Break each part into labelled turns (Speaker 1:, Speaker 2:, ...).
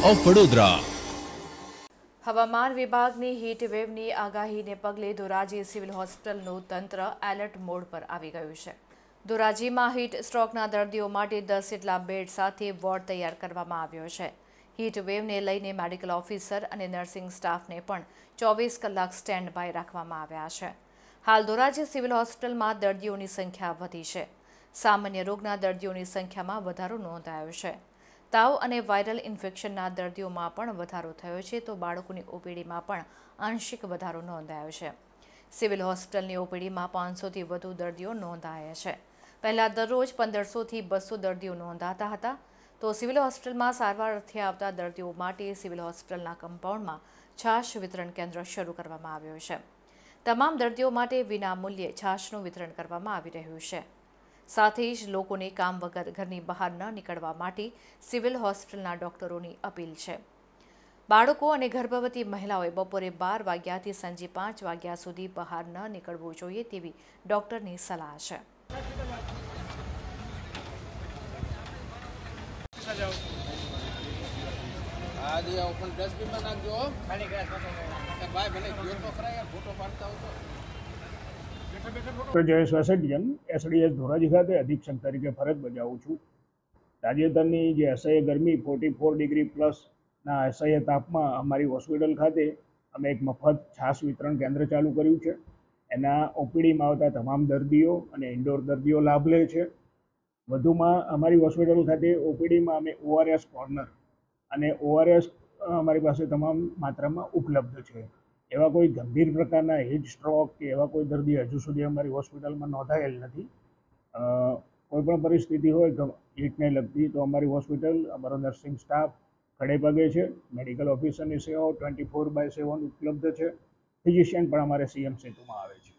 Speaker 1: Of Vadodara.
Speaker 2: હવામાન વિભાગની heat વેવની આગાહીને પગલે ધોરાજી સિવિલ હોસ્પિટલનું તંત્ર એલર્ટ મોડ પર આવી ગયું છે. ધોરાજીમાં હીટ સ્ટ્રોકના દર્દીઓ માટે 10 જેટલા બેડ સાથે વોર્ડ તૈયાર કરવામાં આવ્યો છે. હીટ વેવને લઈને મેડિકલ ઓફિસર અને નર્સિંગ સ્ટાફને પણ 24 કલાક સ્ટેન્ડ બાય રાખવામાં આવ્યા છે. હાલ ધોરાજી સિવિલ હોસ્પિટલમાં દર્દીઓની સંખ્યા વધી છે. સામાન્ય રોગના દર્દીઓની સંખ્યામાં વધારો નોંધાયો છે. તાવ અને વાયરલ ઇન્ફેક્શનના દર્દીઓમાં પણ વધારો થયો છે, તો બાળકોની ઓપીડીમાં પણ આંશિક વધારો નોંધાયો છે. સિવિલ હોસ્પિટલની ઓપીડીમાં 500થી વધુ દર્દીઓ નોંધાયા છે. પહેલાં દરરોજ 1500થી 200 દર્દીઓ નોંધાતા હતા, તો સિવિલ હોસ્પિટલમાં સારવાર અર્થે આવતા દર્દીઓ માટે સિવિલ હોસ્પિટલના કમ્પાઉન્ડમાં છાશ વિતરણ કેન્દ્ર શરૂ કરવામાં આવ્યું છે. તમામ દર્દીઓ માટે વિના મૂલ્યે છાશનું વિતરણ કરવામાં આવી રહ્યું છે. સાથે જ લોકોને કામ વગર ઘરની બહાર ન નીકળવા માટે સિવિલ હોસ્પિટલના ડોક્ટરોની અપીલ છે. બાળકો અને ગર્ભવતી મહિલાઓએ બપોરે 12 વાગ્યાથી સાંજે 5 વાગ્યા સુધી બહાર ન નીકળવું જોઈએ તેવી ડોક્ટરની સલાહ છે.
Speaker 3: જયેશ વાસેડિયન એસડીએસ ધોરાજી ખાતે અધિક્ષક તરીકે ફરજ બજાવું છું. તાજેતરની જે અસહ્ય ગરમી 44 ડિગ્રી પ્લસના અસહ્ય તાપમાં અમારી હોસ્પિટલ ખાતે અમે એક મફત છાશ વિતરણ કેન્દ્ર ચાલુ કર્યું છે. એના ઓપીડીમાં આવતા તમામ દર્દીઓ અને ઇન્ડોર દર્દીઓ લાભ લે છે. વધુમાં અમારી હોસ્પિટલ ખાતે ઓપીડીમાં અમે ઓઆરએસ કોર્નર અને ઓઆરએસ અમારી પાસે તમામ માત્રામાં ઉપલબ્ધ છે. એવા કોઈ ગંભીર પ્રકારના હીટ સ્ટ્રોક કે એવા કોઈ દર્દી હજુ સુધી અમારી હોસ્પિટલમાં નોંધાયેલ નથી. કોઈપણ પરિસ્થિતિ હોય હીટને લગતી તો અમારી હોસ્પિટલ, અમારો નર્સિંગ સ્ટાફ ખડે પગે છે. મેડિકલ ઓફિસરની સેવાઓ 24/7 ઉપલબ્ધ છે. ફિઝિશિયન પણ અમારે સીએમ સેતુમાં આવે છે.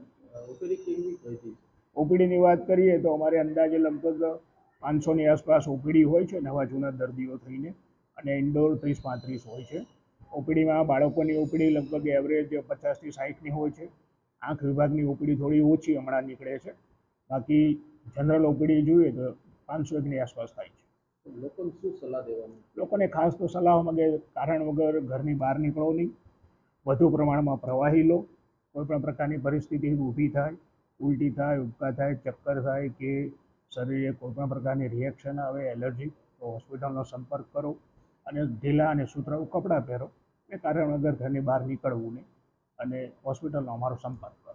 Speaker 3: ઓપીડીની વાત કરીએ તો અમારે અંદાજે લગભગ 500ની આસપાસ ઓપીડી હોય છે, નવા જૂના દર્દીઓ થઈને, અને ઇન્ડોર 30-35 હોય છે. ઓપીડીમાં બાળકોની ઓપીડી લગભગ એવરેજ 50થી 60ની હોય છે. આંખ વિભાગની ઓપીડી થોડી ઓછી હમણાં નીકળે છે. બાકી જનરલ ઓપીડી જોઈએ તો 500ની આસપાસ થાય છે.
Speaker 4: લોકોને શું સલાહ દેવાની?
Speaker 3: લોકોને ખાસ તો સલાહમાં કે કારણ વગર ઘરની બહાર નીકળો નહીં, વધુ પ્રમાણમાં પ્રવાહી લો. કોઈપણ પ્રકારની પરિસ્થિતિ ઊભી થાય, ઉલટી થાય, ઉબકા થાય, ચક્કર થાય કે શરીરે કોઈપણ પ્રકારની રિએક્શન આવે, એલર્જી, તો હોસ્પિટલનો સંપર્ક કરો અને ઢીલા અને સુતરાઉ કપડાં પહેરો. એ કારણ વગર ઘરની બહાર નીકળવું નહીં અને હોસ્પિટલનો અમારો સંપર્ક કરો.